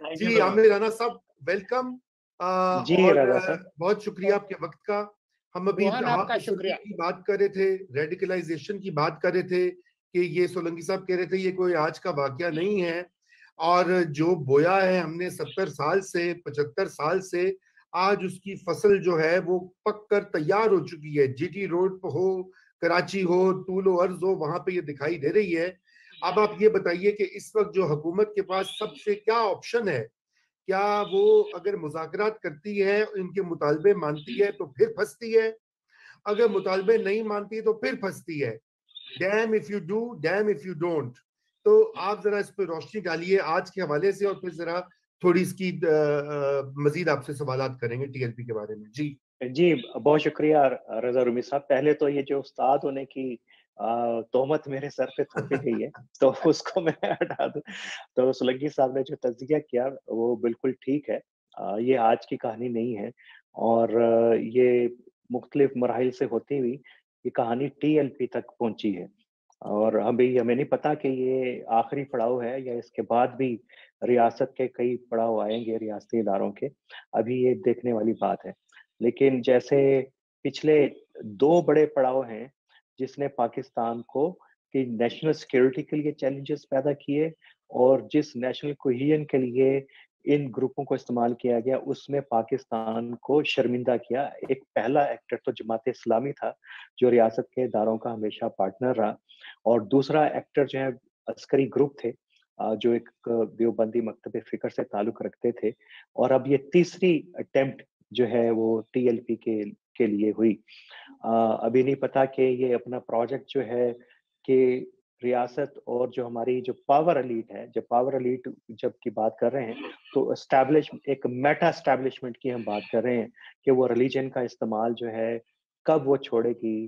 جی عامر رانا صاحب ویلکم. جی اور رضا صاحب بہت شکریہ آپ کے وقت کا. ہم ابھی آپ کا شکریہ کی بات کر رہے تھے, ریڈیکلائزیشن کی بات کر رہے تھے کہ یہ سولنگی صاحب کہہ رہے تھے یہ کوئی آج کا واقعہ نہیں ہے, اور جو بویا ہے ہم نے 70 سال سے 75 سال سے, آج اس کی فصل جو ہے وہ پک کر تیار ہو چکی ہے. جی ٹی روڈ ہو, کراچی ہو, طول و عرض ہو, وہاں پہ یہ دکھائی دے رہی ہے. اب آپ یہ بتائیے کہ اس وقت جو حکومت کے پاس سب سے کیا آپشن ہے؟ کیا وہ اگر مذاکرات کرتی ہے, ان کے مطالبے مانتی ہے تو پھر پھنستی ہے, اگر مطالبے نہیں مانتی ہے تو پھر پھنستی ہے. Damn if you do, damn if you don't. تو آپ ذرا اس پہ روشنی ڈالیے آج کے حوالے سے, اور پھر ذرا تھوڑی اس کی مزید آپ سے سوالات کریں گے ٹی ایل پی کے بارے میں. جی بہت شکریہ رضا رومی صاحب. پہلے تو یہ جو استاد ہونے کی تہمت میرے سر پہ تھوپی گئی ہے تو اس کو میں ہٹا دوں. تو سولنگی صاحب نے جو تجزیہ کیا وہ بالکل ٹھیک ہے. یہ آج کی کہانی نہیں ہے, اور یہ مختلف مراحل سے ہوتی ہوئی یہ کہانی ٹی ایل پی تک پہنچی ہے. اور ہمیں نہیں پتا کہ یہ آخری پڑاؤ ہے یا اس کے بعد بھی ریاست کے کئی پڑاؤ آئیں گے ریاستی اداروں کے, ابھی یہ دیکھنے والی بات ہے. لیکن جیسے پچھلے 2 بڑے پڑاؤ ہیں جس نے پاکستان کو کہ نیشنل سیکیورٹی کے لیے چیلنجز پیدا کیے, اور جس نیشنل کوہیژن کے لیے ان گروپوں کو استعمال کیا گیا اس میں پاکستان کو شرمندہ کیا. ایک پہلا ایکٹر تو جماعت اسلامی تھا جو ریاست کے اداروں کا ہمیشہ پارٹنر رہا, اور دوسرا ایکٹر جو ہے عسکری گروپ تھے جو ایک دیوبندی مکتب فکر سے تعلق رکھتے تھے. اور اب یہ تیسری اٹیمپٹ جو ہے وہ ٹی ایل پی کے لیے ہوئی. ابھی نہیں پتا کہ یہ اپنا پروجیکٹ جو ہے کہ ریاست اور جو ہماری جو پاور ایلیٹ ہے, جب پاور ایلیٹ جب کی بات کر رہے ہیں تو ایک میٹا اسٹیبلشمنٹ کی ہم بات کر رہے ہیں کہ وہ ریلیجن کا استعمال جو ہے کب وہ چھوڑے گی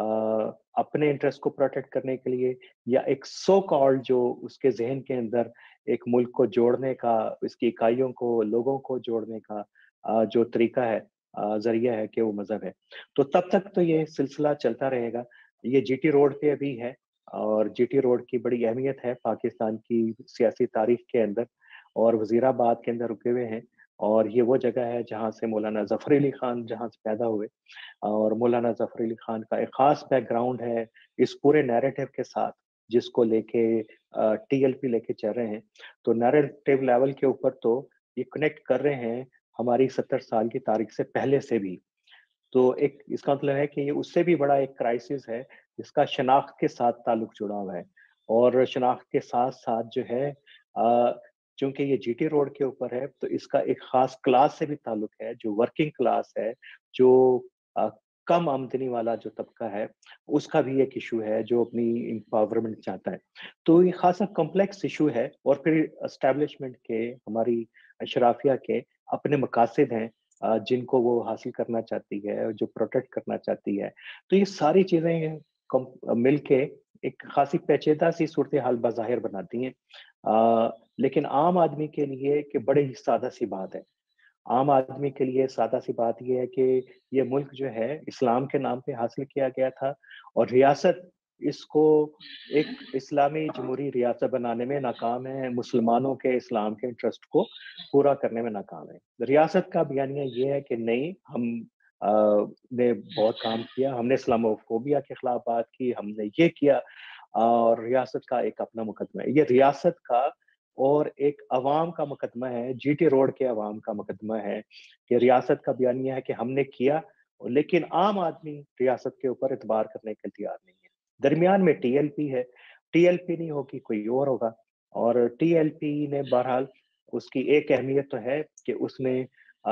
اپنے انٹرسٹ کو پروٹیکٹ کرنے کے لیے, یا ایک سو کالڈ جو اس کے ذہن کے اندر ایک ملک کو جوڑنے کا, اس کی اکائیوں کو, لوگوں کو جوڑنے کا جو طریقہ ہے, ذریعہ ہے کہ وہ مذہب ہے. تو تب تک تو یہ سلسلہ چلتا رہے گا. یہ جی ٹی روڈ پہ ابھی ہے, اور جی ٹی روڈ کی بڑی اہمیت ہے پاکستان کی سیاسی تاریخ کے اندر, اور وزیر آباد کے اندر رکے ہوئے ہیں. اور یہ وہ جگہ ہے جہاں سے مولانا ظفر علی خان جہاں سے پیدا ہوئے, اور مولانا ظفر علی خان کا ایک خاص بیک گراؤنڈ ہے اس پورے نیریٹو کے ساتھ جس کو لے کے ٹی ایل پی لے کے چل رہے ہیں. تو نیریٹو لیول کے اوپر تو یہ کنیکٹ کر رہے ہیں ہماری 70 سال کی تاریخ سے پہلے سے بھی. تو ایک اس کا مطلب ہے کہ یہ اس سے بھی بڑا ایک کرائسس ہے جس کا شناخت کے ساتھ تعلق جڑا ہوا ہے. اور شناخت کے ساتھ ساتھ جو ہے چونکہ یہ جی ٹی روڈ کے اوپر ہے تو اس کا ایک خاص کلاس سے بھی تعلق ہے, جو ورکنگ کلاس ہے, جو کم آمدنی والا جو طبقہ ہے, اس کا بھی ایک ایشو ہے جو اپنی امپاورمنٹ چاہتا ہے. تو یہ خاصا کمپلیکس ایشو ہے. اور پھر اسٹیبلشمنٹ کے, ہماری اشرافیہ کے اپنے مقاصد ہیں جن کو وہ حاصل کرنا چاہتی ہے, جو پروٹیکٹ کرنا چاہتی ہے. تو یہ ساری چیزیں مل کے ایک خاصی پیچیدہ سی صورتحال بظاہر بناتی ہیں. لیکن عام آدمی کے لیے کہ بڑی ہی سادہ سی بات ہے. عام آدمی کے لیے سادہ سی بات یہ ہے کہ یہ ملک جو ہے اسلام کے نام پہ حاصل کیا گیا تھا, اور ریاست اس کو ایک اسلامی جمہوری ریاست بنانے میں ناکام ہے, مسلمانوں کے اسلام کے انٹرسٹ کو پورا کرنے میں ناکام ہے. ریاست کا بیانیہ یہ ہے کہ نہیں, ہم نے بہت کام کیا, ہم نے اسلاموفوبیا کے خلاف بات کی, ہم نے یہ کیا, اور ریاست کا ایک اپنا مقدمہ ہے. یہ ریاست کا اور ایک عوام کا مقدمہ ہے, جی ٹی روڈ کے عوام کا مقدمہ ہے کہ ریاست کا بیانیہ ہے کہ ہم نے کیا, لیکن عام آدمی ریاست کے اوپر اعتبار کرنے کے تیار نہیں ہے. درمیان میں ٹی ایل پی ہے, ٹی ایل پی نہیں ہوگی کوئی اور ہوگا. اور ٹی ایل پی نے بہرحال اس کی ایک اہمیت تو ہے کہ اس نے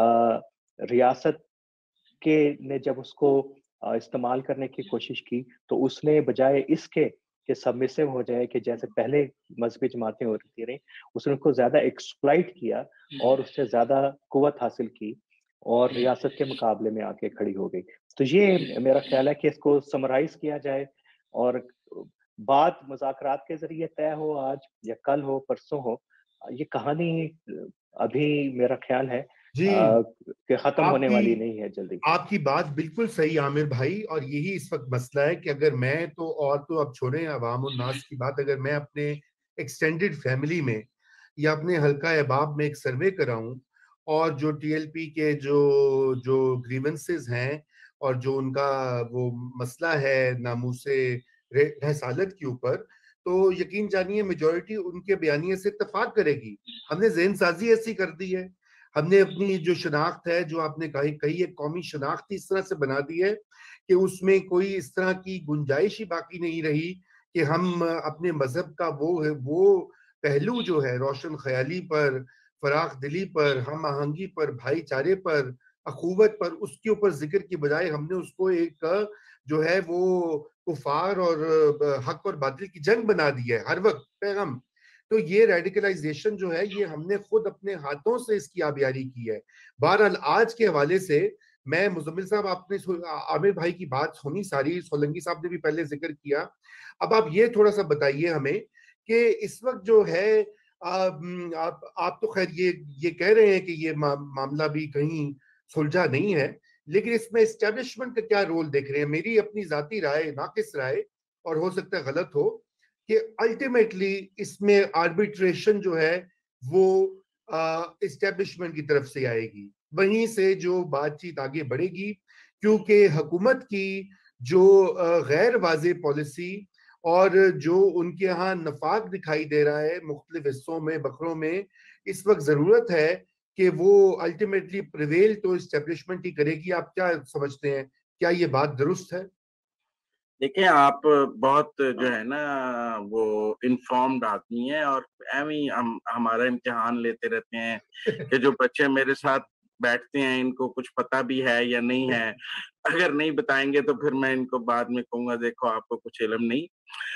ریاست کے نے جب اس کو استعمال کرنے کی کوشش کی تو اس نے بجائے اس کے کہ سبمسو ہو جائے کہ جیسے پہلے مذہبی جماعتیں ہوتی رہیں, اس نے اس کو زیادہ ایکسپلائٹ کیا اور اس سے زیادہ قوت حاصل کی اور ریاست کے مقابلے میں آ کے کھڑی ہو گئی. تو یہ میرا خیال ہے کہ اس کو سمرائز کیا جائے اور بات مذاکرات کے ذریعے طے ہو, آج یا کل ہو, پرسوں ہو. یہ کہانی ابھی میرا خیال ہے جی کہ ختم ہونے والی نہیں ہے جلدی. آپ کی بات بالکل صحیح عامر بھائی, اور یہی اس وقت مسئلہ ہے کہ اگر میں تو, اور تو اب چھوڑیں عوام الناس کی بات, اگر میں اپنے ایکسٹینڈڈ فیملی میں یا اپنے حلقہ احباب میں ایک سروے کراؤں اور جو ٹی ایل پی کے جو گریونسز ہیں اور جو ان کا وہ مسئلہ ہے ناموس رسالت کے اوپر، تو یقین جانیے میجورٹی ان کے بیانیے سے اتفاق کرے گی. ہم نے ذہن سازی ایسی کر دی ہے، ہم نے اپنی جو شناخت ہے، جو آپ نے کہی ایک قومی شناخت اس طرح سے بنا دی ہے کہ اس میں کوئی اس طرح کی گنجائش ہی باقی نہیں رہی کہ ہم اپنے مذہب کا وہ پہلو جو ہے روشن خیالی پر، فراخ دلی پر، ہم آہنگی پر، بھائی چارے پر، اخوت پر، اس کے اوپر ذکر کی بجائے ہم نے اس کو ایک جو ہے وہ کفار اور حق اور باطل کی جنگ بنا دی ہے ہر وقت پیغام. تو یہ ریڈیکلائزیشن جو ہے یہ ہم نے خود اپنے ہاتھوں سے اس کی آبیاری کی ہے. بہرحال آج کے حوالے سے میں مزمل صاحب، آپ نے عامر بھائی کی بات سنی ساری، سولنگی صاحب نے بھی پہلے ذکر کیا. اب آپ یہ تھوڑا سا بتائیے ہمیں کہ اس وقت جو ہے آپ تو خیر یہ کہہ رہے ہیں کہ یہ معاملہ بھی کہیں سلجھا نہیں ہے، لیکن اس میں اسٹیبلشمنٹ کا کیا رول دیکھ رہے ہیں؟ میری اپنی ذاتی رائے، ناقص رائے اور ہو سکتا ہے غلط ہو، کہ الٹیمیٹلی اس میں آربیٹریشن جو ہے وہ اسٹیبلشمنٹ کی طرف سے آئے گی، وہیں سے جو بات چیت آگے بڑھے گی، کیونکہ حکومت کی جو غیر واضح پالیسی اور جو ان کے ہاں نفاق دکھائی دے رہا ہے مختلف حصوں میں، بکروں میں، اس وقت ضرورت ہے کہ وہ الٹیمیٹلی پریویل تو اسٹیبلشمنٹ ہی کرے گی. آپ کیا سمجھتے ہیں؟ کیا یہ بات درست ہے؟ دیکھیں، آپ بہت جو ہے نا وہ انفارمڈ آدمی ہیں، اور ہمارا امتحان لیتے رہتے ہیں کہ جو بچے میرے ساتھ بیٹھتے ہیں ان کو کچھ پتہ بھی ہے یا نہیں ہے. اگر نہیں بتائیں گے تو پھر میں ان کو بعد میں کہوں گا دیکھو آپ کو کچھ علم نہیں.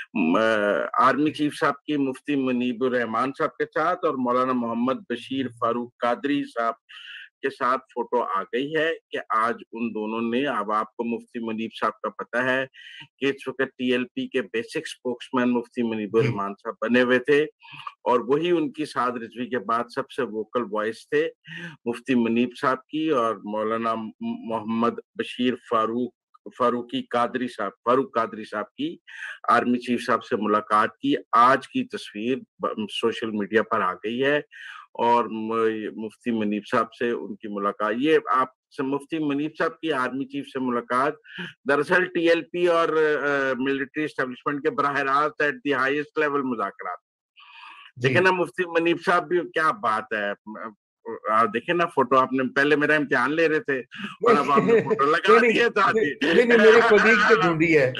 آرمی چیف صاحب کی مفتی منیب الرحمان صاحب کے ساتھ اور مولانا محمد بشیر فاروق قادری صاحب کے ساتھ فوٹو آ گئی ہے کہ آج ان دونوں نے، اب آپ کو مفتی منیب صاحب کا پتہ ہے کہ اس وقت ٹی ایل پی کے بیسک سپوکس مین مفتی منیب الرحمان صاحب بنے ہوئے تھے، اور وہی ان کی سعد رضوی کے بعد سب سے ووکل وائس تھے مفتی منیب صاحب کی اور مولانا محمد بشیر فاروق قادری صاحب کی آرمی چیف صاحب سے ملاقات کی. آج کی تصویر سوشل میڈیا پر آ گئی ہے، اور مفتی منیب صاحب سے ان کی ملاقات، یہ آپ سے مفتی منیب صاحب کی آرمی چیف سے ملاقات دراصل ٹی ایل پی اور ملٹری اسٹیبلشمنٹ کے براہ راست ایٹ دی ہائیسٹ لیول مذاکرات. دیکھیں نا مفتی منیب صاحب بھی، کیا بات ہے، دیکھیں نا فوٹو، آپ نے پہلے میرا امتحان لے رہے تھے اور اب آپ نے فوٹو لگا دیا تھا. میرے کولیگ سے ڈھونڈی ہے.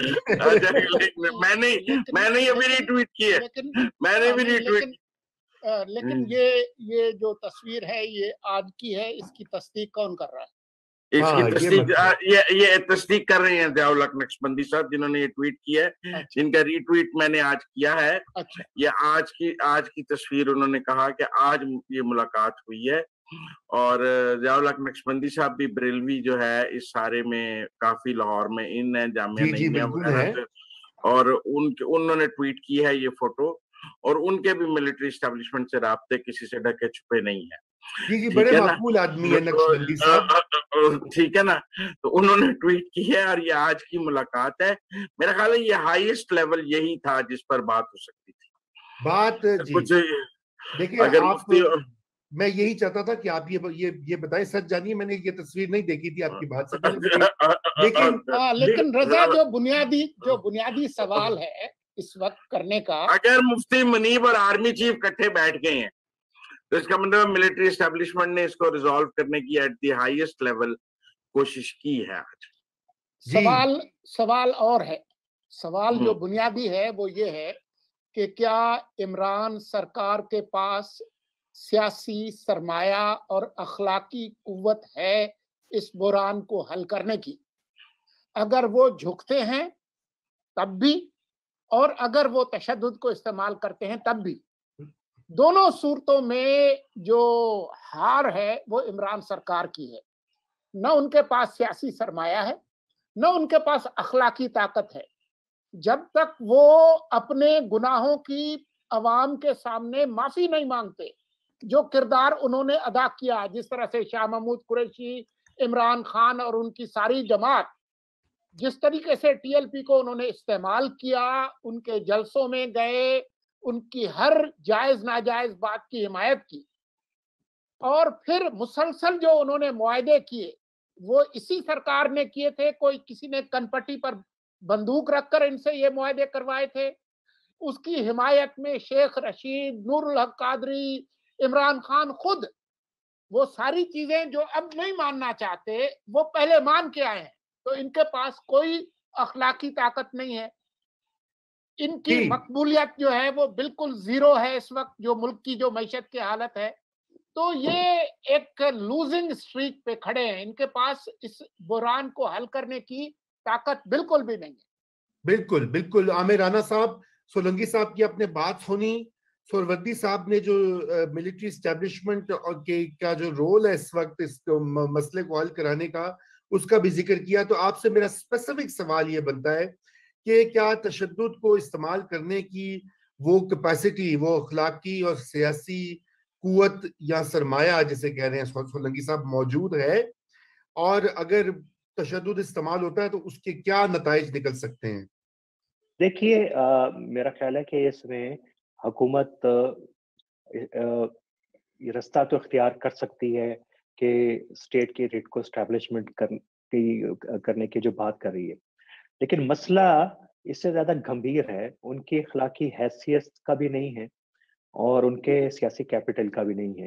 میں نے ابھی ری ٹویٹ کی ہے، میں نے بھی ری ٹویٹ. لیکن یہ جو تصویر ہے یہ آج کی ہے، اس کی تصدیق کون کر رہا ہے؟ اس کی یہ تصدیق کر رہے ہیں ضیاء الحق نقشبندی صاحب، جنہوں نے یہ ٹویٹ کیا ہے، جن کا ری ٹویٹ میں نے آج کیا ہے. یہ آج کی تصویر انہوں نے کہا کہ آج یہ ملاقات ہوئی ہے. اور ضیاء الحق نقشبندی صاحب بھی بریلوی جو ہے اس سارے میں کافی لاہور میں ان ہے، جامعہ نعیمیہ وغیرہ سے، اور انہوں نے ٹویٹ کی ہے یہ فوٹو، اور ان کے بھی ملٹری اسٹیبلشمنٹ سے رابطے کسی سے ڈھکے چھپے نہیں ہیں. بڑے معقول آدمی ہے نقشبندی صاحب، ٹھیک ہے نا. تو انہوں نے ٹویٹ کی ہے اور یہ آج کی ملاقات ہے. میرا خیال ہے یہ ہائیسٹ لیول یہی تھا جس پر بات ہو سکتی تھی. بات کچھ دیکھیں، میں یہی چاہتا تھا کہ آپ یہ بتائیں، سچ جانیے میں نے یہ تصویر نہیں دیکھی تھی آپ کی بات سے پہلے، لیکن رضا جو بنیادی سوال ہے اس وقت کرنے کا، اگر مفتی منیب اور آرمی چیف کٹھے بیٹھ گئے ہیں تو اس کا مطلب ملٹری اسٹیبلشمنٹ نے اس کو ریزالو کرنے کی ایٹ دی ہائیسٹ لیول کوشش کی ہے. آج سوال اور ہے، سوال جو بنیادی ہے وہ یہ ہے کہ کیا عمران سرکار کے پاس سیاسی سرمایہ اور اخلاقی قوت ہے اس بحران کو حل کرنے کی؟ اگر وہ جھکتے ہیں تب بھی، اور اگر وہ تشدد کو استعمال کرتے ہیں تب بھی. دونوں صورتوں میں جو ہار ہے وہ عمران سرکار کی ہے. نہ ان کے پاس سیاسی سرمایہ ہے، نہ ان کے پاس اخلاقی طاقت ہے. جب تک وہ اپنے گناہوں کی عوام کے سامنے معافی نہیں مانگتے، جو کردار انہوں نے ادا کیا، جس طرح سے شاہ محمود قریشی، عمران خان اور ان کی ساری جماعت، جس طریقے سے ٹی ایل پی کو انہوں نے استعمال کیا، ان کے جلسوں میں گئے، ان کی ہر جائز ناجائز بات کی حمایت کی، اور پھر مسلسل جو انہوں نے معاہدے کیے وہ اسی سرکار نے کیے تھے، کوئی کسی نے کنپٹی پر بندوق رکھ کر ان سے یہ معاہدے کروائے تھے. اس کی حمایت میں شیخ رشید، نور الحق قادری، عمران خان خود وہ ساری چیزیں جو اب نہیں ماننا چاہتے وہ پہلے مان کے آئے ہیں. تو ان کے پاس کوئی اخلاقی طاقت نہیں ہے. ان کی مقبولیت جو ہے وہ بالکل زیرو ہے اس وقت، جو ملک کی جو معیشت کی حالت ہے. تو یہ ایک لوزنگ اسٹریک پہ کھڑے ہیں. ان کے پاس اس بحران کو حل کرنے کی طاقت بالکل بھی نہیں ہے. بالکل بالکل. عامر رانا صاحب، سولنگی صاحب کی اپنے بات سنی. سہروردی صاحب نے جو ملٹری اسٹیبلشمنٹ کا جو رول ہے اس وقت اس مسئلے کو حل کرانے کا، اس کا بھی ذکر کیا. تو آپ سے میرا اسپیسیفک سوال یہ بنتا ہے کہ کیا تشدد کو استعمال کرنے کی وہ کیپیسٹی، وہ اخلاقی اور سیاسی قوت یا سرمایہ جسے کہہ رہے ہیں سولنگی صاحب موجود ہے؟ اور اگر تشدد استعمال ہوتا ہے تو اس کے کیا نتائج نکل سکتے ہیں؟ دیکھیے میرا خیال ہے کہ اس میں حکومت یہ رستہ تو اختیار کر سکتی ہے کہ اسٹیٹ کی ریٹ کو اسٹیبلشمنٹ کرنے کی جو بات کر رہی ہے، لیکن مسئلہ اس سے زیادہ گمبھیر ہے. ان کی اخلاقی حیثیت کا بھی نہیں ہے اور ان کے سیاسی کیپٹل کا بھی نہیں ہے.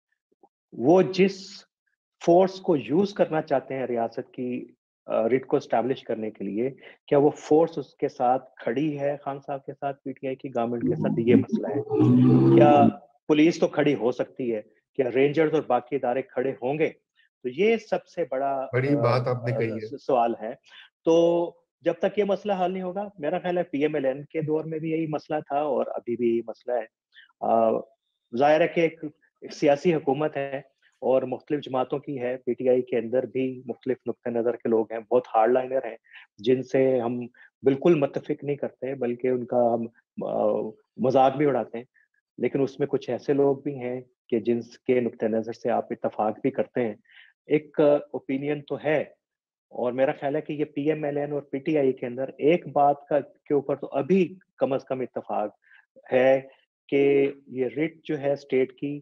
وہ جس فورس کو یوز کرنا چاہتے ہیں ریاست کی ریٹ کو اسٹیبلش کرنے کے لیے، کیا وہ فورس اس کے ساتھ کھڑی ہے خان صاحب کے ساتھ، پی ٹی آئی کی گورنمنٹ کے ساتھ؟ یہ مسئلہ ہے. کیا پولیس تو کھڑی ہو سکتی ہے، کیا رینجرز اور باقی ادارے کھڑے ہوں گے؟ تو یہ سب سے بڑی بات آپ نے کہی ہے. سوال ہے. تو جب تک یہ مسئلہ حل نہیں ہوگا، میرا خیال ہے پی ایم ایل این کے دور میں بھی یہی مسئلہ تھا اور ابھی بھی یہی مسئلہ ہے. ظاہر ہے کہ ایک سیاسی حکومت ہے اور مختلف جماعتوں کی ہے. پی ٹی آئی کے اندر بھی مختلف نقطہ نظر کے لوگ ہیں، بہت ہارڈ لائنر ہیں جن سے ہم بالکل متفق نہیں کرتے بلکہ ان کا ہم مذاق بھی اڑاتے ہیں. لیکن اس میں کچھ ایسے لوگ بھی ہیں کہ جن کے نقطہ نظر سے آپ اتفاق بھی کرتے ہیں. ایک اوپینین تو ہے، اور میرا خیال ہے کہ یہ پی ایم ایل این اور پی ٹی آئی کے اندر ایک بات کے اوپر تو ابھی کم از کم اتفاق ہے کہ یہ ریٹ جو ہے اسٹیٹ کی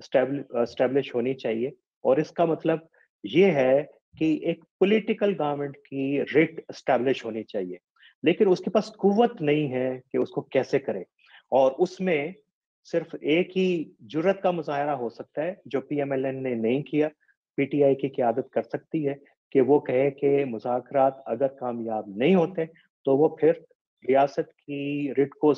اسٹیبلش ہونی چاہیے. اور اس کا مطلب یہ ہے کہ ایک پولیٹیکل گورنمنٹ کی ریٹ اسٹیبلش ہونی چاہیے، لیکن اس کے پاس قوت نہیں ہے کہ اس کو کیسے کرے. اور اس میں صرف ایک ہی جرت کا مظاہرہ ہو سکتا ہے جو پی ایم ایل این نے نہیں کیا. پی ٹی آئی کی قیادت کر سکتی ہے کہ وہ کہے کہ مذاکرات اگر کامیاب نہیں ہوتے تو وہ پھر ریاست کی ریٹ کو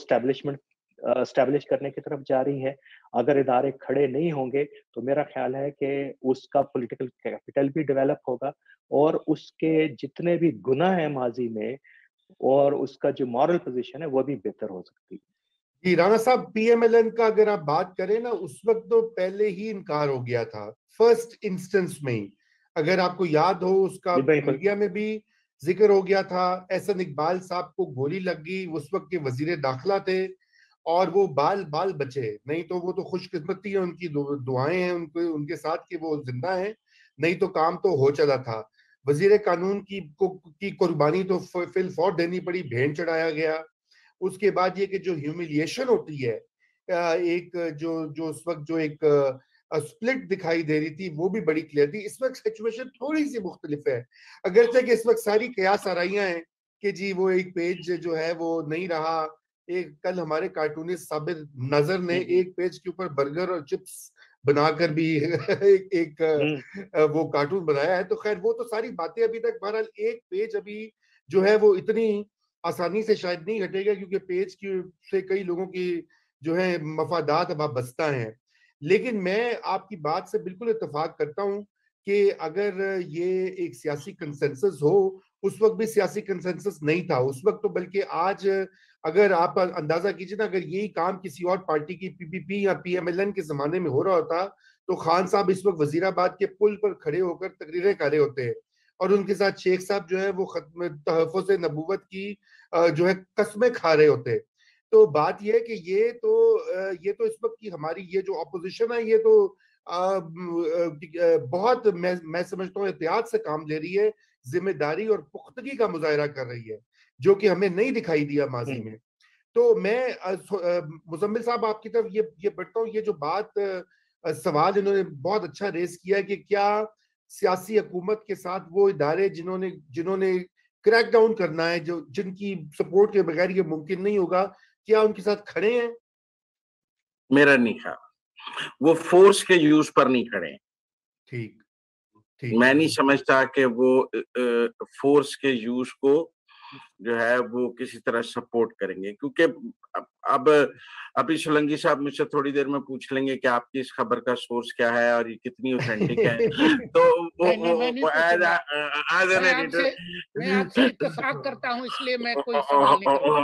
اسٹیبلش کرنے کی طرف جا رہی ہے. اگر ادارے کھڑے نہیں ہوں گے تو میرا خیال ہے کہ اس کا پولیٹیکل کیپٹل بھی ڈیولپ ہوگا اور اس کے جتنے بھی گناہ ہیں ماضی میں اور اس کا جو مورل پوزیشن ہے وہ بھی بہتر ہو سکتی ہے. جی رانا صاحب، پی ایم ایل این کا اگر آپ بات کریں نا، اس وقت تو پہلے ہی انکار ہو گیا تھا فرسٹ انسٹنس میں ہی. اگر آپ کو یاد ہو اس کا میڈیا میں بھی ذکر ہو گیا تھا. احسن اقبال صاحب کو گولی لگ گئی، اس وقت کے وزیر داخلہ تھے اور وہ بال بچے. نہیں تو وہ تو خوش قسمتی ہے، ان کی دعائیں ہیں ان کے ساتھ کہ وہ زندہ ہیں، نہیں تو کام تو ہو چلا تھا. وزیر قانون کی قربانی تو فی الفور دینی پڑی، بھین چڑھایا گیا. اس کے بعد یہ کہ جو ہیوملیشن ہوتی ہے، ایک جو اس وقت جو ایک سپلٹ دکھائی دے رہی تھی وہ بھی بڑی کلیئر تھی. اس وقت سچویشن تھوڑی سی مختلف ہے، اگرچہ کہ اس وقت ساری قیاس آرائیاں ہیں کہ جی وہ ایک پیج جو ہے وہ نہیں رہا. ایک کل ہمارے کارٹونسٹ صابر نظر نے ایک پیج کے اوپر برگر اور چپس بنا کر بھی ایک وہ کارٹون بنایا ہے. تو خیر وہ تو ساری باتیں ابھی تک، بہرحال ایک پیج ابھی جو ہے وہ اتنی آسانی سے شاید نہیں ہٹے گا کیونکہ پیج سے کئی لوگوں کی جو ہے مفادات اب وابستہ ہیں. لیکن میں آپ کی بات سے بالکل اتفاق کرتا ہوں کہ اگر یہ ایک سیاسی کنسنسس ہو، اس وقت بھی سیاسی کنسنسس نہیں تھا اس وقت تو، بلکہ آج اگر آپ اندازہ کیجئے نا، اگر یہی کام کسی اور پارٹی کی پی پی پی یا پی ایم ایل این کے زمانے میں ہو رہا ہوتا تو خان صاحب اس وقت وزیر آباد کے پل پر کھڑے ہو کر تقریریں کر رہے ہوتے ہیں اور ان کے ساتھ شیخ صاحب جو ہے وہ ختم تحفظ نبوت کی جو ہے قسمیں کھا رہے ہوتے. تو بات یہ ہے کہ یہ تو اس وقت کی ہماری یہ جو اپوزیشن ہے یہ تو بہت میں سمجھتا ہوں احتیاط سے کام لے رہی ہے، ذمہ داری اور پختگی کا مظاہرہ کر رہی ہے جو کہ ہمیں نہیں دکھائی دیا ماضی میں. تو میں مزمل صاحب آپ کی طرف یہ بڑھتا ہوں. یہ جو بات سوال انہوں نے بہت اچھا ریز کیا ہے کہ کیا سیاسی حکومت کے ساتھ وہ ادارے جنہوں نے کریک ڈاؤن کرنا ہے, جن کی سپورٹ کے بغیر یہ ممکن نہیں ہوگا, کیا ان کے ساتھ کھڑے ہیں؟ میرا نہیں خیال وہ فورس کے یوز پر نہیں کھڑے ہیں. ٹھیک, میں نہیں سمجھتا کہ وہ فورس کے یوز کو جو ہے وہ کسی طرح سپورٹ کریں گے, کیونکہ اب ابھی سولنگی صاحب مجھ سے تھوڑی دیر میں پوچھ لیں گے کہ آپ کی اس خبر کا سورس کیا ہے اور یہ کتنی اوتھینٹک ہے. تو میں آپ سے اتفاق کرتا ہوں, اس لیے میں کوئی سوال نہیں کروں.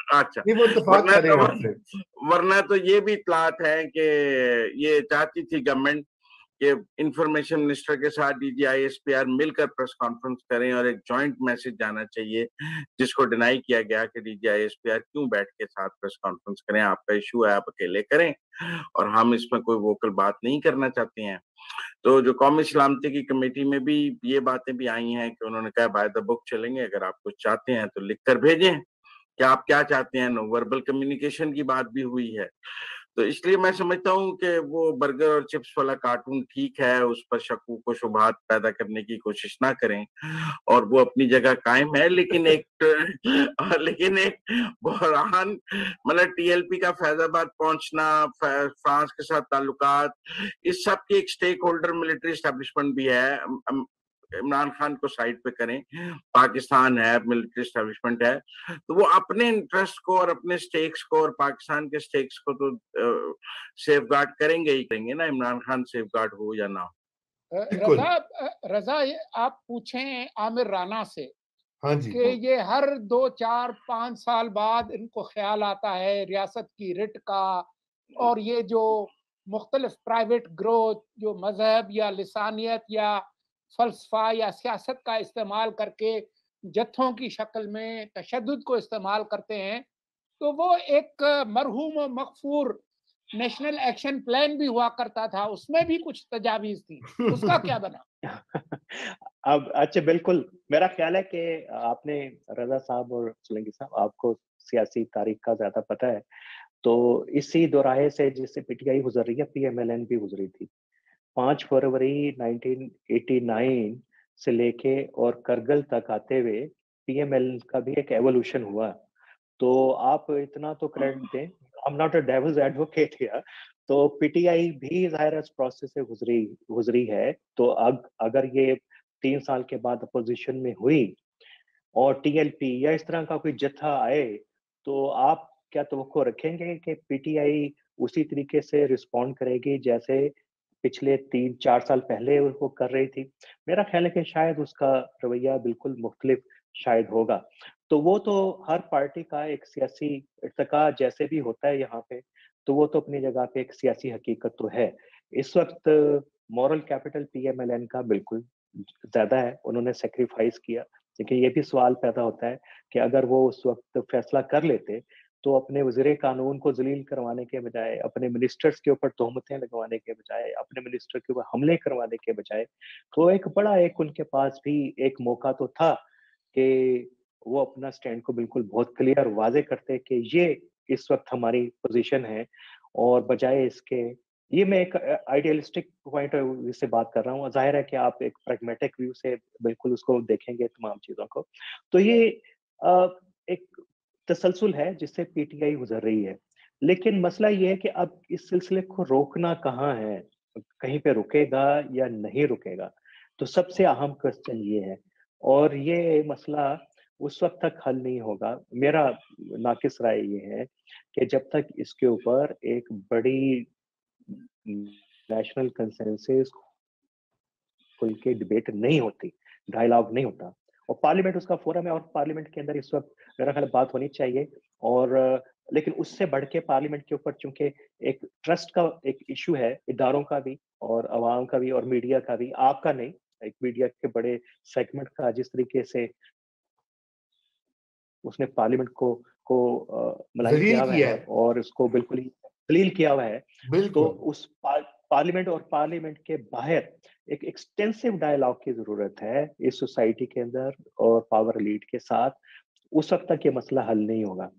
اچھا, ورنہ تو یہ بھی اطلاعات ہیں کہ یہ چاہتی تھی گورنمنٹ کہ انفارمیشن منسٹر کے ساتھ DGISPR مل کر پریس کانفرنس کریں اور ایک جوائنٹ میسج جانا چاہیے, جس کو ڈینائی کیا گیا کہ DGISPR کیوں بیٹھ کے ساتھ پریس کانفرنس کریں, آپ کا ایشو ہے آپ اکیلے کریں اور ہم اس میں کوئی ووکل بات نہیں کرنا چاہتے ہیں. تو جو قومی سلامتی کی کمیٹی میں بھی یہ باتیں بھی آئی ہیں کہ انہوں نے کہا بائی دا بک چلیں گے, اگر آپ کچھ چاہتے ہیں تو لکھ کر بھیجیں کہ آپ کیا چاہتے ہیں. نو وربل کمیونیکیشن کی بات بھی ہوئی ہے. تو اس لیے میں سمجھتا ہوں کہ وہ برگر اور چپس والا کارٹون ٹھیک ہے, اس پر شکوک و شبہات پیدا کرنے کی کوشش نہ کریں, اور وہ اپنی جگہ قائم ہے. لیکن ایک بحران مطلب TLP کا فیض آباد پہنچنا, فرانس کے ساتھ تعلقات, اس سب کی ایک سٹیک ہولڈر ملٹری اسٹیبلشمنٹ بھی ہے. عمران خان کو سائڈ پہ کریں, پاکستان ہے, ملٹری اسٹیبلشمنٹ ہے, تو وہ اپنے انٹرسٹ کو اور اپنے سٹیکس کو اور پاکستان کے سٹیکس کو تو سیف گارڈ کریں گے ہی کریں گے نا, عمران خان سیف گارڈ ہو یا نہ ہو. رضا آپ پوچھیں عامر رانا سے ہاں جی, کہ یہ ہر 2 4 5 سال بعد ان کو خیال آتا ہے ریاست کی رٹ کا, اور یہ جو مختلف پرائیویٹ گروہ جو مذہب یا لسانیت یا فلسفہ یا سیاست کا استعمال کر کے جتھوں کی شکل میں تشدد کو استعمال کرتے ہیں, تو وہ ایک مرحوم و مغفور نیشنل ایکشن پلان بھی ہوا کرتا تھا, اس میں بھی کچھ تجاویز تھی, اس کا کیا بنا؟ اب اچھا, بالکل میرا خیال ہے کہ آپ نے رضا صاحب اور سولنگی صاحب, آپ کو سیاسی تاریخ کا زیادہ پتہ ہے, تو اسی دوراہے سے جس سے PTI گزر رہی ہے, PMLN بھی گزری تھی. 5 فروری 1989 سے لے کے اور کرگل تک آتے ہوئے PMLN کا بھی ایک ایوولوشن ہوا. تو آپ اتنا تو کریڈٹ دیں, I'm not a devil's advocate here, تو PTI بھی ظاہر اس پروسیس سے گزری ہے. تو اگر یہ 3 سال کے بعد اپوزیشن میں ہوئی اور TLP یا اس طرح کا کوئی جتھا آئے, تو آپ کیا توقع رکھیں گے کہ PTI اسی طریقے سے رسپونڈ کرے گی جیسے پچھلے 3-4 سال پہلے وہ کر رہی تھی؟ میرا خیال ہے کہ شاید اس کا رویہ بالکل مختلف شاید ہوگا. تو وہ تو ہر پارٹی کا ایک سیاسی ارتقاء جیسے بھی ہوتا ہے یہاں پہ, تو وہ تو اپنی جگہ پہ ایک سیاسی حقیقت تو ہے. اس وقت مورل کیپٹل PMLN کا بالکل زیادہ ہے, انہوں نے سیکریفائز کیا. لیکن یہ بھی سوال پیدا ہوتا ہے کہ اگر وہ اس وقت فیصلہ کر لیتے تو اپنے وزیر قانون کو ذلیل کروانے کے بجائے, اپنے منسٹرز کے اوپر تہمتیں لگوانے کے بجائے, اپنے منسٹر کے اوپر حملے کروانے کے بجائے, تو ایک بڑا ان کے پاس بھی ایک موقع تو تھا کہ وہ اپنا سٹینڈ کو بالکل بہت کلیئر واضح کرتے کہ یہ اس وقت ہماری پوزیشن ہے, اور بجائے اس کے, یہ میں ایک آئیڈیلسٹک پوائنٹ آف ویو سے بات کر رہا ہوں, ظاہر ہے کہ آپ ایک پریگمیٹک ویو سے بالکل اس کو دیکھیں گے تمام چیزوں کو. تو یہ ایک تسلسل ہے جس سے PTI گزر رہی ہے. لیکن مسئلہ یہ ہے کہ اب اس سلسلے کو روکنا کہاں ہے, کہیں پہ رکے گا یا نہیں رکے گا, تو سب سے اہم کوسچن یہ ہے. اور یہ مسئلہ اس وقت تک حل نہیں ہوگا, میرا ناقص رائے یہ ہے کہ جب تک اس کے اوپر ایک بڑی نیشنل کنسنسس کھل کے ڈیبیٹ نہیں ہوتی, ڈائلاگ نہیں ہوتا, اور پارلیمنٹ اس کا فورم ہے, اور پارلیمنٹ کے اندر اس وقت میرا خیال بات ہونی چاہیے. اور لیکن اس سے بڑھ کے پارلیمنٹ کے اوپر چونکہ ایک ٹرسٹ کا ایک ایشو ہے, اداروں کا بھی اور عوام کا بھی اور میڈیا کا بھی, آپ کا نہیں, ایک میڈیا کے بڑے سیگمنٹ کا, جس طریقے سے اس نے پارلیمنٹ کو ملائن کیا ہوا ہے اور اس کو بالکل ہی ذلیل کیا ہوا ہے. تو اس پارلیمنٹ اور پارلیمنٹ کے باہر ایک ایکسٹینسو ڈائلاگ کی ضرورت ہے اس سوسائٹی کے اندر اور پاور لیڈ کے ساتھ. اس وقت تک یہ مسئلہ حل نہیں ہوگا.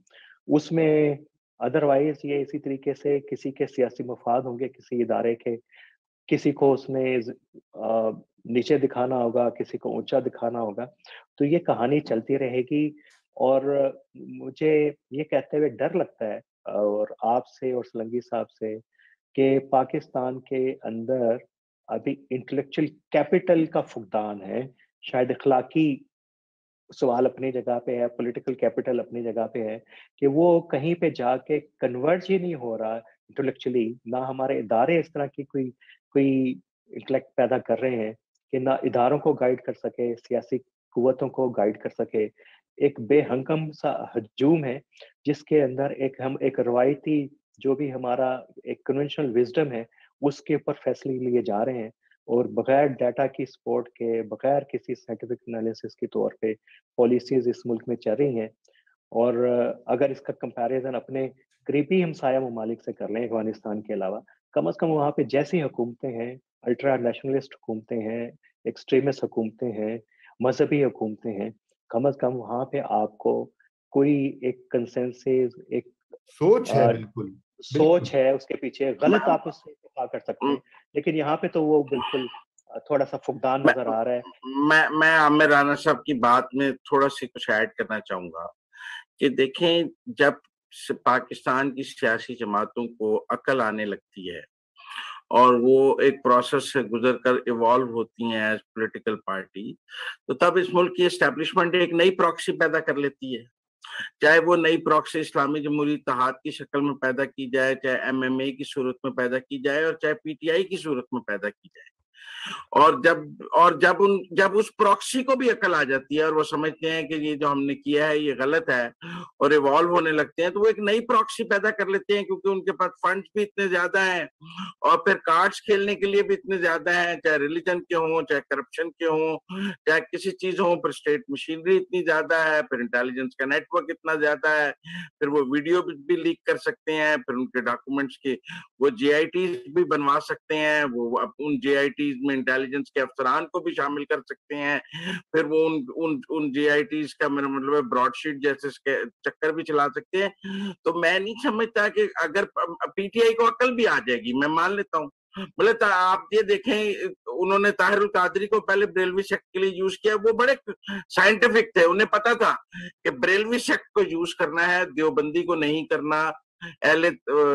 उसमें अदरवाइज ये इसी तरीके से किसी के सियासी मफाद होंगे, किसी इदारे के, किसी को उसमें नीचे दिखाना होगा, किसी को ऊंचा दिखाना होगा, तो ये कहानी चलती रहेगी। और मुझे ये कहते हुए डर लगता है और आपसे और सोलंकी साहब से कि पाकिस्तान के अंदर अभी इंटेलेक्चुअल कैपिटल का फुकदान है। शायद अखलाकी सवाल अपनी जगह पे है, पॉलिटिकल कैपिटल अपनी जगह पे है, कि वो कहीं पे जाके कन्वर्ज ही नहीं हो रहा इंटेलेक्चुअली। ना हमारे इदारे इस तरह की कोई कोई इंटेलेक्ट पैदा कर रहे हैं कि ना इदारों को गाइड कर सके, सियासी कुव्वतों को गाइड कर सके। एक बेहंगम सा हजूम है जिसके अंदर एक रवायती जो भी हमारा एक कन्वेंशनल विजडम है उसके ऊपर फैसले लिए जा रहे हैं, और बगैर डाटा की सपोर्ट के, बगैर किसी साइंटिफिक एनालिसिस के तौर पे पॉलिसीज इस मुल्क में चल रही हैं। और अगर इसका कंपैरिजन अपने करीबी हमसाया ममालिक से कर लें अफगानिस्तान के अलावा, कम अज़ कम वहाँ पे जैसी हुकूमतें हैं, अल्ट्रा नेशनलिस्ट हुकूमतें हैं, एक्सट्रीमिस्ट हुकूमतें हैं, मजहबी हुकूमतें हैं, कम अज़ कम वहाँ पे आपको कोई एक कंसेंसस, एक सोच है, बिल्कुल सोच है उसके पीछे, गलत आप उससे इत्तेफाक कर सकते हैं, लेकिन यहाँ पे तो वो बिल्कुल थोड़ा सा फुकदान नजर आ रहा है। मैं आमिर राना साहब की बात में थोड़ा सी कुछ ऐड करना चाहूंगा कि देखें, जब पाकिस्तान की सियासी जमातों को अकल आने लगती है और वो एक प्रोसेस से गुजर कर इवॉल्व होती हैं एज पॉलिटिकल पार्टी, तो तब इस मुल्क की एस्टेब्लिशमेंट एक नई प्रॉक्सी पैदा कर लेती है। चाहे वो नई प्रॉक्सी इस्लामी जमहूरी इत्तेहाद की शक्ल में पैदा की जाए, चाहे एमएमए की सूरत में पैदा की जाए, और चाहे पीटीआई की सूरत में पैदा की जाए। और जब उस प्रॉक्सी को भी अकल आ जाती है और वो समझते हैं कि ये जो हमने किया है ये गलत है, और इवॉल्व होने लगते हैं, तो वो एक नई प्रॉक्सी पैदा कर लेते हैं, क्योंकि उनके पास फंड्स भी इतने ज्यादा हैं और फिर कार्ड्स खेलने के लिए भी इतने ज्यादा हैं, चाहे रिलीजन के हों, चाहे करप्शन के हों, चाहे किसी चीज हो, पर स्टेट मशीनरी इतनी ज्यादा है, फिर इंटेलिजेंस का नेटवर्क इतना ज्यादा है, फिर वो वीडियो भी लीक कर सकते हैं, फिर उनके डॉक्यूमेंट्स के वो जेआईटीज भी बनवा सकते हैं, वो उन जेआईटीज में इंटेलिजेंस के अफसरान को भी शामिल कर सकते हैं, फिर वो उन जेआईटीज का मेरा मतलब है ब्रॉडशीट जैसे चक्कर भी चला सकते हैं। तो मैं नहीं समझता कि अगर पीटीआई को अकल भी आ जाएगी, मैं मान लेता हूँ, बोले आप ये देखें, उन्होंने ताहिरुल कादरी को पहले ब्रेलवी सेक्ट के लिए यूज किया, वो बड़े साइंटिफिक थे, उन्हें पता था कि ब्रेलवी सेक्ट को यूज करना है, देवबंदी को नहीं करना, अहले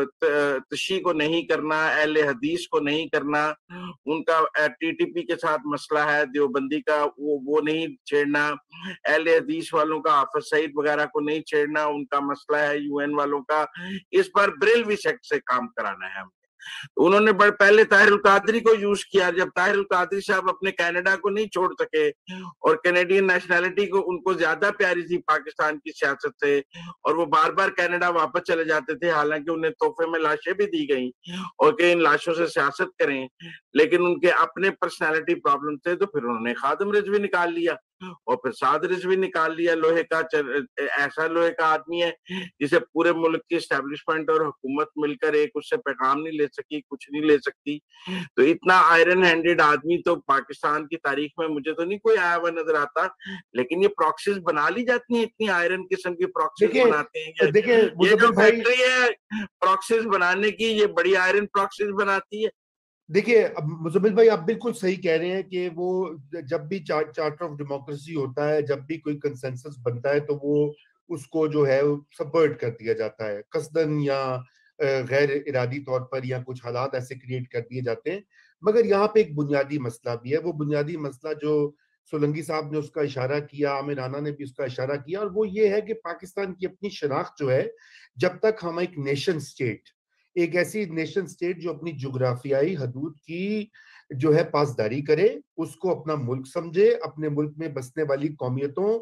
तशी को नहीं करना, अहले हदीस को नहीं करना, उनका टीटीपी के साथ मसला है, देवबंदी का वो नहीं छेड़ना, अहले हदीस वालों का हाफिज सईद वगैरह को नहीं छेड़ना, उनका मसला है यूएन वालों का, इस पर ब्रेलवी सेक्ट से काम कराना है। उन्होंने पहले ताहिरुल कादरी को यूज किया, जब ताहिरुल कादरी साहब अपने कनाडा को नहीं छोड़ सके और कैनेडियन नेशनैलिटी को उनको ज्यादा प्यारी थी पाकिस्तान की सियासत से, और वो बार बार कनाडा वापस चले जाते थे, हालांकि उन्हें तोहफे में लाशें भी दी गई और कि इन लाशों से सियासत करें, लेकिन उनके अपने पर्सनैलिटी प्रॉब्लम थे, तो फिर उन्होंने खादिम रिजवी निकाल लिया और फिर साद रिजवी निकाल लिया। लोहे का ऐसा लोहे का आदमी है जिसे पूरे मुल्क की एस्टेब्लिशमेंट और हुकूमत मिलकर एक उससे पैगाम नहीं ले सकी, कुछ नहीं ले सकती। तो इतना आयरन हैंडेड आदमी तो पाकिस्तान की तारीख में मुझे तो नहीं कोई आया हुआ नजर आता, लेकिन ये प्रॉक्सीज बना ली जाती हैं, इतनी आयरन किस्म की प्रॉक्सीज बनाते हैं। ये जो फैक्ट्री है प्रॉक्सीज बनाने की, ये बड़ी आयरन प्रॉक्सीज बनाती है। देखिए, अब मुजम्मिल भाई आप बिल्कुल सही कह रहे हैं कि वो जब भी चार्टर ऑफ डेमोक्रेसी होता है, जब भी कोई कंसेंसस बनता है, तो वो उसको जो है सबवर्ट कर दिया जाता है, कसदन या गैर इरादी तौर पर, या कुछ हालात ऐसे क्रिएट कर दिए जाते हैं। मगर यहाँ पे एक बुनियादी मसला भी है, वो बुनियादी मसला जो सोलंकी साहब ने उसका इशारा किया, आमिर राना ने भी उसका इशारा किया, और वो ये है कि पाकिस्तान की अपनी शनाख्त जो है, जब तक हम एक नेशन स्टेट, एक ऐसी नेशन स्टेट जो अपनी जुग्राफियाई हदूद की जो है पासदारी करे, उसको अपना मुल्क समझे, अपने मुल्क में बसने वाली कौमियतों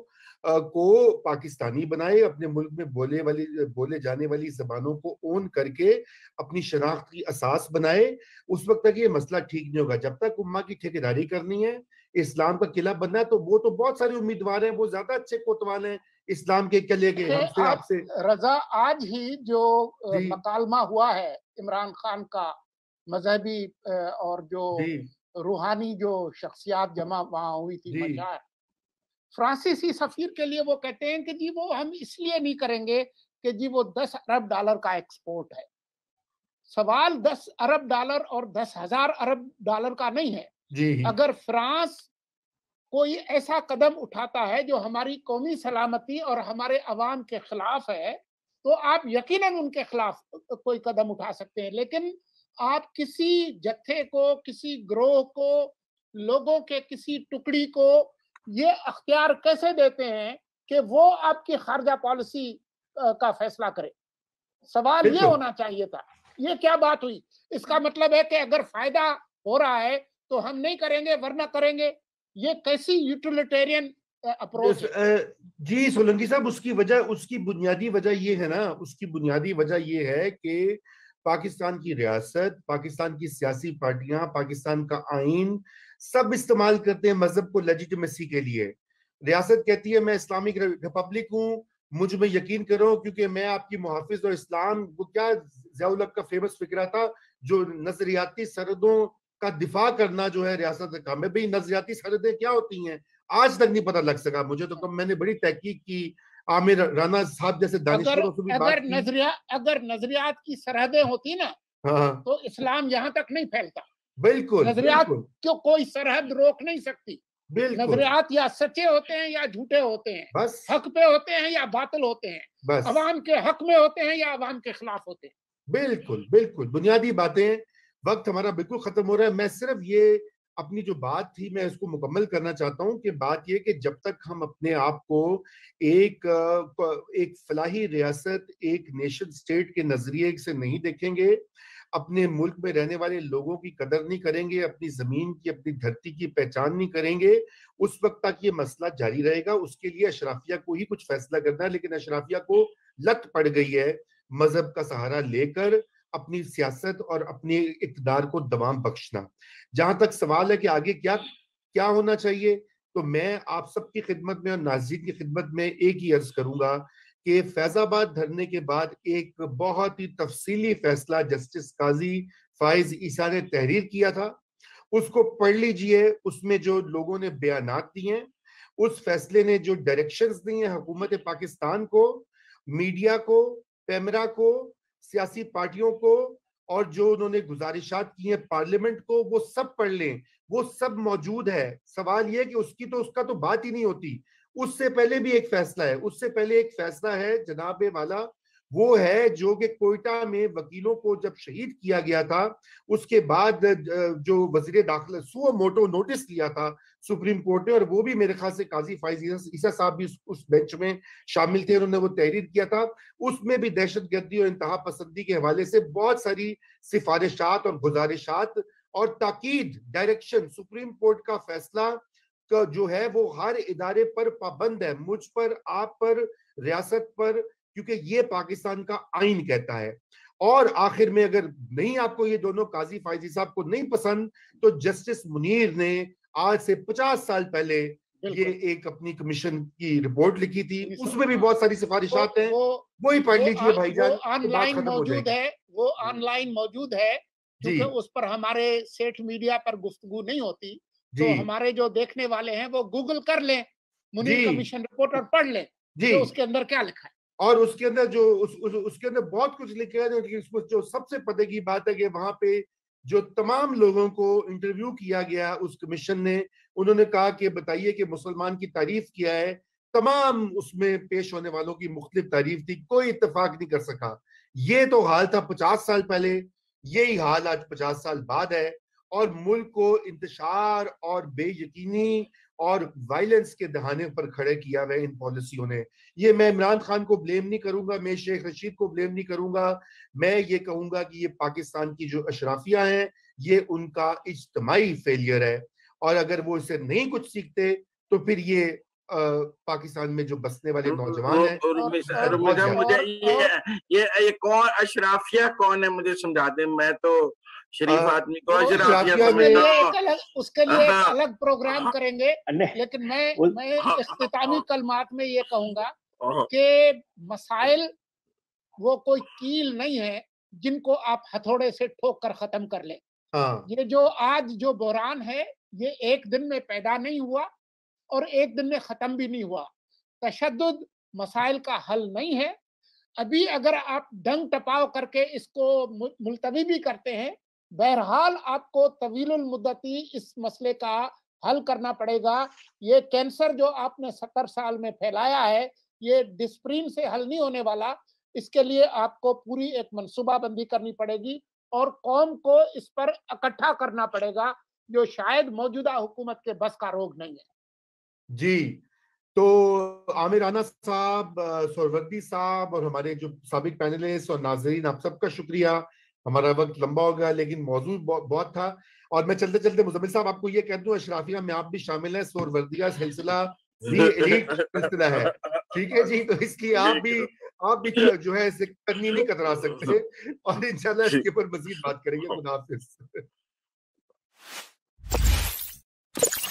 को पाकिस्तानी बनाए, अपने मुल्क में बोले जाने वाली जबानों को ओन करके अपनी शनाख्त की असास बनाए, उस वक्त तक ये मसला ठीक नहीं होगा। जब तक उम्मा की ठेकेदारी करनी है, इस्लाम का किला बनना है, तो वो तो बहुत सारे उम्मीदवार हैं, वो ज्यादा अच्छे कोतवाल हैं इस्लाम के किले के हमसे आपसे। रजा, आज ही जो मकालमा हुआ है इमरान खान का, मजहबी और जो रूहानी जो शख्सियात जमा वहां हुई थी मशार, फ्रांसीसी सफीर के लिए वो कहते हैं कि जी वो हम इसलिए नहीं करेंगे کہ جی وہ 10 ارب ڈالر کا ایکسپورٹ ہے. سوال 10 ارب ڈالر اور 10,000 ارب ڈالر کا نہیں ہے. جی اگر فرانس کوئی ایسا قدم اٹھاتا ہے جو ہماری قومی سلامتی اور ہمارے عوام کے خلاف ہے تو آپ یقیناً ان کے خلاف کوئی قدم اٹھا سکتے ہیں. لیکن آپ کسی جتھے کو، کسی گروہ کو، لوگوں کے کسی ٹکڑی کو یہ اختیار کیسے دیتے ہیں کہ وہ آپ کی خارجہ پالیسی کا فیصلہ کرے؟ سوال یہ بالکل ہونا چاہیے تھا. یہ کیا بات ہوئی؟ اس کا مطلب ہے کہ اگر فائدہ ہو رہا ہے تو ہم نہیں کریں گے ورنہ کریں گے. یہ کیسی یوٹیلیٹیرین اپروچ ہے؟ جی سولنگی صاحب، اس کی بنیادی وجہ یہ ہے نا، اس کی بنیادی وجہ یہ ہے کہ پاکستان کی ریاست، پاکستان کی سیاسی پارٹیاں، پاکستان کا آئین سب استعمال کرتے ہیں مذہب کو لیجیٹمیسی کے لیے. ریاست کہتی ہے میں اسلامک ریپبلک ہوں، مجھ میں یقین کرو کیونکہ میں آپ کی محافظ. اور اسلام وہ کیا ضیاء الحق کا فیمس فکرہ تھا، جو نظریاتی سرحدوں کا دفاع کرنا جو ہے ریاست کا کام ہے. بھئی نظریاتی سرحدیں کیا ہوتی ہیں آج تک نہیں پتہ لگ سکا مجھے تو. میں نے بڑی تحقیق کی، عامر رانا صاحب جیسے دانشوروں سے بھی بات کی. اگر نظریات کی سرحدیں ہوتی نا ہاں تو اسلام یہاں تک نہیں پھیلتا. بالکل نظریات بالکل کو کوئی سرحد روک نہیں سکتی. بالکل نظریات یا سچے ہوتے ہیں یا جھوٹے ہوتے ہیں، بس حق پہ ہوتے ہیں یا باطل ہوتے ہیں، بس عوام کے حق میں ہوتے ہیں یا عوام کے خلاف ہوتے ہیں. بالکل بالکل بنیادی باتیں. وقت ہمارا بالکل ختم ہو رہا ہے. میں صرف یہ اپنی جو بات تھی میں اس کو مکمل کرنا چاہتا ہوں کہ بات یہ کہ جب تک ہم اپنے آپ کو ایک فلاحی ریاست، ایک نیشن سٹیٹ کے نظریے سے نہیں دیکھیں گے، اپنے ملک میں رہنے والے لوگوں کی قدر نہیں کریں گے، اپنی زمین کی، اپنی دھرتی کی پہچان نہیں کریں گے، اس وقت تک یہ مسئلہ جاری رہے گا. اس کے لیے اشرافیہ کو ہی کچھ فیصلہ کرنا ہے. لیکن اشرافیہ کو لت پڑ گئی ہے مذہب کا سہارا لے کر اپنی سیاست اور اپنے اقتدار کو دوام بخشنا. جہاں تک سوال ہے کہ آگے کیا ہونا چاہیے، تو میں آپ سب کی خدمت میں اور ناظرین کی خدمت میں ایک ہی عرض کروں گا کہ فیض آباد دھرنے کے بعد ایک بہت ہی تفصیلی فیصلہ جسٹس قاضی فائز عیسیٰ نے تحریر کیا تھا، اس کو پڑھ لیجئے. اس میں جو لوگوں نے بیانات دیے ہیں، اس فیصلے نے جو ڈائریکشنز دی ہیں حکومت پاکستان کو، میڈیا کو، پیمرا کو، سیاسی پارٹیوں کو، اور جو انہوں نے گزارشات کی ہیں پارلیمنٹ کو، وہ سب پڑھ لیں، وہ سب موجود ہے. سوال یہ کہ اس کا تو بات ہی نہیں ہوتی. اس سے پہلے بھی ایک فیصلہ ہے، اس سے پہلے ایک فیصلہ ہے جناب والا، وہ ہے جو کہ کوئٹہ میں وکیلوں کو جب شہید کیا گیا تھا، اس کے بعد جو وزیر داخلہ سو موٹو نوٹس لیا تھا سپریم کورٹ نے، اور وہ بھی میرے خیال سے قاضی فائز عیسیٰ صاحب بھی اس بینچ میں شامل تھے، انہوں نے وہ تحریر کیا تھا. اس میں بھی دہشت گردی اور انتہا پسندی کے حوالے سے بہت ساری سفارشات اور گزارشات اور تاکید، ڈائریکشن، سپریم کورٹ کا فیصلہ جو ہے وہ ہر ادارے پر پابند ہے، مجھ پر، آپ پر، ریاست پر، کیونکہ یہ پاکستان کا آئین کہتا ہے. اور آخر میں اگر نہیں آپ کو یہ دونوں قاضی فائزی صاحب کو نہیں پسند تو جسٹس منیر نے آج سے 50 سال پہلے یہ ایک اپنی کمیشن کی رپورٹ لکھی تھی، اس میں بھی بہت ساری سفارشات ہیں، وہی پڑھ لیجئے بھائی جان. وہ آن لائن موجود ہے، وہ آن لائن موجود ہے، کیونکہ اس پر ہمارے سیٹ میڈیا پر گفتگو نہیں ہوتی، تو ہمارے جو دیکھنے والے ہیں وہ گوگل کر لیں منیر کمیشن رپورٹ اور پڑھ لیں کہ اس کے اندر کیا لکھا ہے. اور اس کے اندر اس کے اندر بہت کچھ لکھا ہے. جو سب سے پتہ کی بات ہے کہ وہاں پہ جو تمام لوگوں کو انٹرویو کیا گیا اس کمیشن نے، انہوں نے کہا کہ بتائیے کہ مسلمان کی تعریف کیا ہے. تمام اس میں پیش ہونے والوں کی مختلف تعریف تھی، کوئی اتفاق نہیں کر سکا. یہ تو حال تھا 50 سال پہلے، یہی حال آج 50 سال بعد ہے. اور ملک کو انتشار اور بے یقینی اور وائلنس کے دہانے پر کھڑے کیا ہے ان پالیسیوں نے. یہ میں عمران خان کو بلیم نہیں کروں گا، میں شیخ رشید کو بلیم نہیں کروں گا، میں یہ کہوں گا کہ یہ پاکستان کی جو اشرافیہ ہیں یہ ان کا اجتماعی فیلئر ہے. اور اگر وہ اسے نہیں کچھ سیکھتے تو پھر یہ پاکستان میں جو بسنے والے نوجوان ہیں. مجھے یہ کون اشرافیہ کون ہے مجھے سمجھا دیں، میں تو شریف آدمی کو اشرافیہ اس کے لیے ایک الگ پروگرام کریں گے. لیکن میں اختتامی کلمات میں یہ کہوں گا کہ مسائل وہ کوئی کیل نہیں ہے جن کو آپ ہتھوڑے سے ٹھوک کر ختم کر لیں. یہ جو آج جو بحران ہے یہ ایک دن میں پیدا نہیں ہوا اور ایک دن میں ختم بھی نہیں ہوا. تشدد مسائل کا حل نہیں ہے. अभी अगर आप डंग टपाव करके इसको मुलतवी भी करते हैं, बहरहाल आपको तवीलुल मुद्दती इस मसले का हल करना पड़ेगा। ये कैंसर जो आपने 70 साल में फैलाया है, ये डिस्प्रिन से हल नहीं होने वाला। इसके लिए आपको पूरी एक मनसूबाबंदी करनी पड़ेगी और कौम को इस पर इकट्ठा करना पड़ेगा, जो शायद मौजूदा हुकूमत के बस का रोग नहीं है। जी, तो आमिर राना साहब, सोहरवर्दी साहब और हमारे जो साबिक पैनलिस्ट और नाजरीन, आप सबका शुक्रिया। हमारा वक्त लंबा हो गया लेकिन मौजूद बहुत था। और मैं चलते चलते मुजम्मिल साहब आपको ये कह दूं, अशराफिया में आप भी शामिल हैं, सोहरवर्दिया सिलसिला भी एलीट सिलसिला है, ठीक है जी। तो इसलिए आप भी जो है इसे करनी नहीं कतरा सकते, और इंशाल्लाह इसके ऊपर मजीद बात करेंगे। खुदा हाफिज।